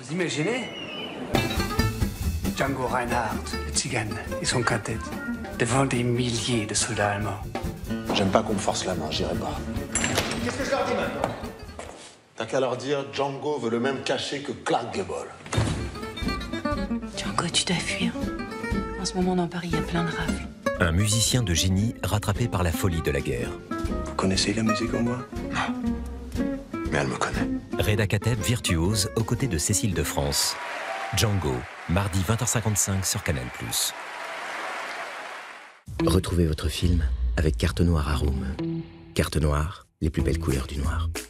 Vous imaginez? Django Reinhardt, le tzigane et son quintet, devant des milliers de soldats allemands. J'aime pas qu'on me force la main, j'irai pas. Qu'est-ce que je leur dis maintenant? T'as qu'à leur dire, Django veut le même cachet que Clark Gable. Django, tu dois fuir. En ce moment, dans Paris, il y a plein de rafles. Un musicien de génie rattrapé par la folie de la guerre. Vous connaissez la musique au moins? Non. Mais elle me connaît. Reda Kateb, virtuose, aux côtés de Cécile de France. Django, mardi 20h55 sur Canal+. Retrouvez votre film avec Carte Noire Arum. Carte Noire, les plus belles couleurs du noir.